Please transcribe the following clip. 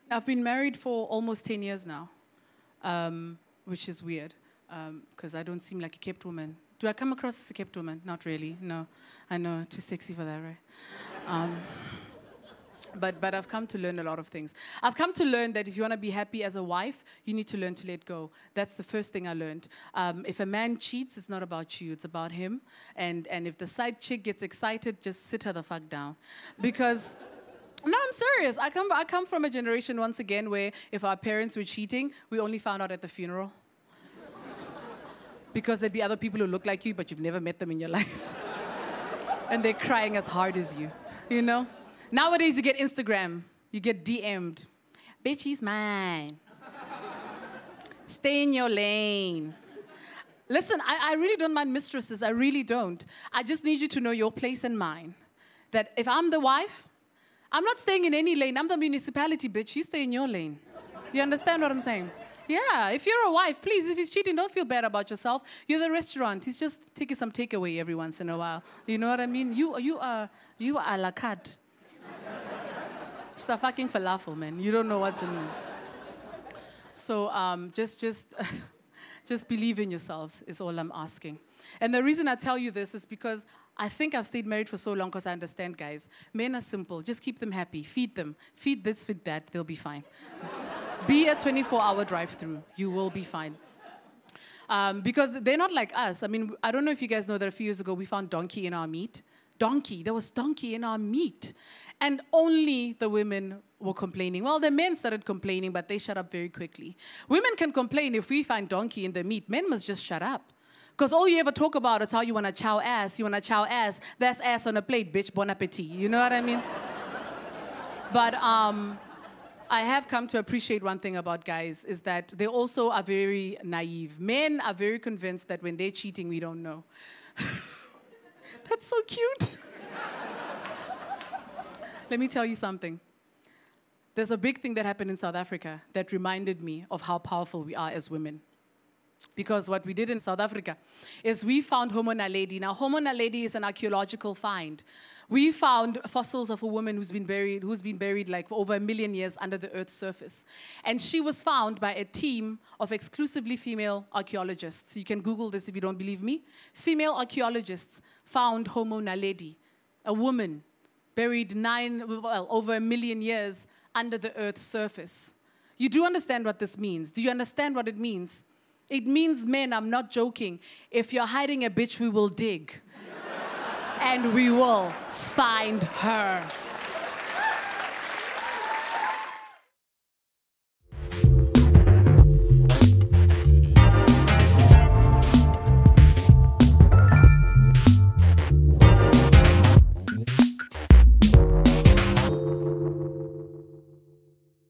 I've been married for almost 10 years now, which is weird, because I don't seem like a kept woman. Do I come across as a kept woman? Not really, no. I know, too sexy for that, right? But I've come to learn a lot of things. I've come to learn that if you want to be happy as a wife, you need to learn to let go. That's the first thing I learned. If a man cheats, it's not about you, it's about him. And if the side chick gets excited, just sit her the fuck down. Because... No, I'm serious. I come from a generation, once again, where if our parents were cheating, we only found out at the funeral. Because there'd be other people who look like you, but you've never met them in your life. And they're crying as hard as you, you know? Nowadays, you get Instagram. You get DM'd. Bitch, he's mine. Stay in your lane. Listen, I really don't mind mistresses. I really don't. I just need you to know your place and mine. That if I'm the wife, I'm not staying in any lane. I'm the municipality, bitch. You stay in your lane. You understand what I'm saying? Yeah, if you're a wife, please, if he's cheating, don't feel bad about yourself. You're the restaurant. He's just taking some takeaway every once in a while. You know what I mean? You are a la carte. Just a fucking falafel, man. You don't know what's in there. So just believe in yourselves is all I'm asking. And the reason I tell you this is because I think I've stayed married for so long because I understand, guys. Men are simple. Just keep them happy. Feed them. Feed this, feed that. They'll be fine. Be a 24-hour drive-through. You will be fine. Because they're not like us. I mean, I don't know if you guys know that a few years ago we found donkey in our meat. Donkey. There was donkey in our meat. And only the women were complaining. Well, the men started complaining, but they shut up very quickly. Women can complain if we find donkey in the meat. Men must just shut up. Because all you ever talk about is how you want to chow ass. You want to chow ass. That's ass on a plate, bitch. Bon appetit. You know what I mean? But I have come to appreciate one thing about guys is that they also are very naive. Men are very convinced that when they're cheating, we don't know. That's so cute. Let me tell you something. There's a big thing that happened in South Africa that reminded me of how powerful we are as women. Because what we did in South Africa is we found Homo naledi. Now, Homo naledi is an archaeological find. We found fossils of a woman who's been buried like for over 1 million years under the Earth's surface. And she was found by a team of exclusively female archaeologists. You can Google this if you don't believe me. Female archaeologists found Homo naledi, a woman buried over 1 million years under the Earth's surface. You do understand what this means? Do you understand what it means? It means, men, I'm not joking, if you're hiding a bitch, we will dig. And we will find her.